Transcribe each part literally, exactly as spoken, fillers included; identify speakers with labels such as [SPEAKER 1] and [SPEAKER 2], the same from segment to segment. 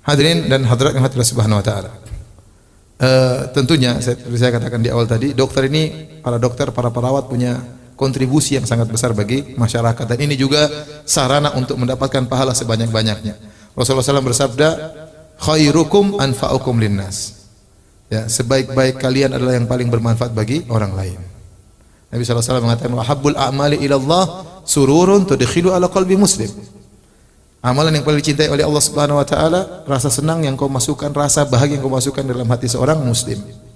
[SPEAKER 1] Hadirin dan hadirat yang Allah Subhanahu wa taala. Uh, tentunya saya, saya katakan di awal tadi, dokter ini, para dokter, para perawat punya kontribusi yang sangat besar bagi masyarakat, dan ini juga sarana untuk mendapatkan pahala sebanyak-banyaknya. Rasulullah shallallahu alaihi wasallam bersabda, khairukum anfa'ukum linnas. Ya, sebaik-baik kalian adalah yang paling bermanfaat bagi orang lain. Nabi shallallahu alaihi wasallam mengatakan, wa habbul a'mali ila Allah sururun tudkhilu ala qalbi muslim. Amalan yang paling dicintai oleh Allah Subhanahu wa taala, rasa senang yang kau masukkan, rasa bahagia yang kau masukkan dalam hati seorang muslim.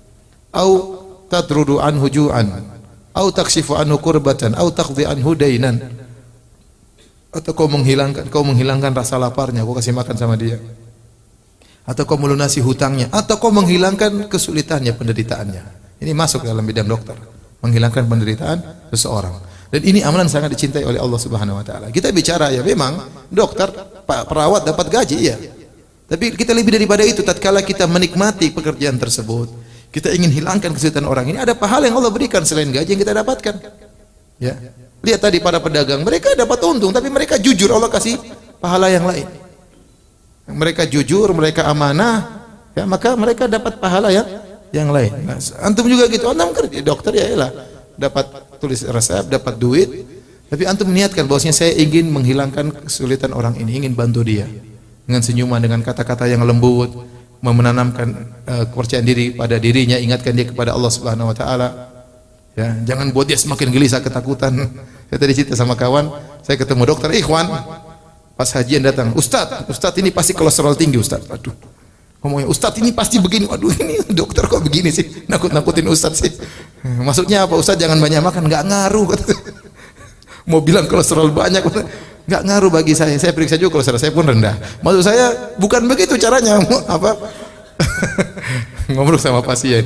[SPEAKER 1] Au tatrudu anhu ju'an, au takshifu anhu kurbatan, au taqdi anhu dainan. Atau kau menghilangkan kau menghilangkan rasa laparnya, kau kasih makan sama dia. Atau kau melunasi hutangnya, atau kau menghilangkan kesulitannya, penderitaannya. Ini masuk dalam bidang dokter, menghilangkan penderitaan seseorang. Dan ini amalan sangat dicintai oleh Allah Subhanahu wa taala. Kita bicara ya memang dokter, pak perawat dapat gaji ya. Tapi kita lebih daripada itu, tatkala kita menikmati pekerjaan tersebut, kita ingin hilangkan kesulitan orang ini, ada pahala yang Allah berikan selain gaji yang kita dapatkan. Ya. Lihat tadi para pedagang, mereka dapat untung tapi mereka jujur, Allah kasih pahala yang lain. Mereka jujur, mereka amanah, ya maka mereka dapat pahala yang yang lain. Nah, antum juga gitu, antum kerja dokter ya elah, dapat tulis resep, dapat duit, tapi antum niatkan bahwasanya saya ingin menghilangkan kesulitan orang ini, ingin bantu dia dengan senyuman, dengan kata-kata yang lembut, menanamkan uh, kepercayaan diri pada dirinya, ingatkan dia kepada Allah Subhanahu wa taala. Ya, jangan buat dia semakin gelisah, ketakutan. Saya tadi cerita sama kawan, saya ketemu dokter ikhwan, pas hajian datang, "Ustaz, Ustaz ini pasti kolesterol tinggi, Ustaz." Aduh. Ngomongnya, "Ustaz ini pasti begini." Waduh, ini dokter kok begini sih? Nakut-nakutin Ustaz sih. Maksudnya apa, Ustaz jangan banyak makan? Enggak ngaruh. Mau bilang kolesterol banyak, enggak ngaruh bagi saya. Saya periksa juga kolesterol saya pun rendah. Maksud saya bukan begitu caranya. Apa? Ngobrol sama pasien.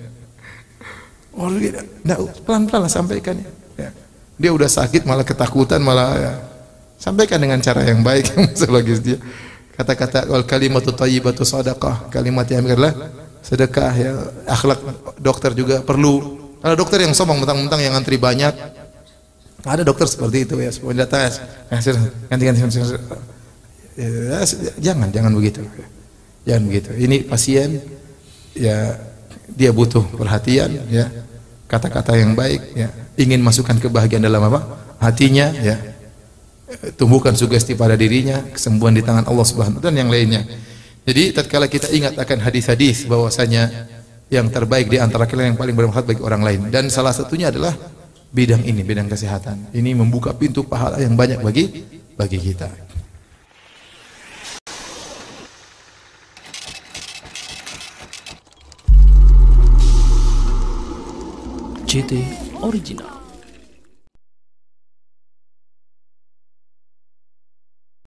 [SPEAKER 1] Oh, enggak, pelan-pelan lah sampaikan. Ya. Dia udah sakit malah ketakutan, malah ya. Sampaikan dengan cara yang baik. Logis dia. Kata-kata wal kalimatu thayyibatu shadaqah, kalimat yang adalah sedekah ya. Akhlak dokter juga perlu. Kalau dokter yang sombong mentang-mentang yang antri banyak, ada dokter seperti itu ya, semuanya datang ganti-ganti, ya, jangan jangan begitu, jangan begitu. Ini pasien ya, dia butuh perhatian ya, kata-kata yang baik ya, ingin masukkan kebahagiaan dalam apa hatinya ya, tumbuhkan sugesti pada dirinya, kesembuhan di tangan Allah Subhanahu wa taala dan yang lainnya. Jadi tatkala kita ingat akan hadis-hadis bahwasanya yang terbaik di antara kalian yang paling bermanfaat bagi orang lain, dan salah satunya adalah bidang ini, bidang kesehatan. Ini membuka pintu pahala yang banyak bagi bagi kita.
[SPEAKER 2] C T Original.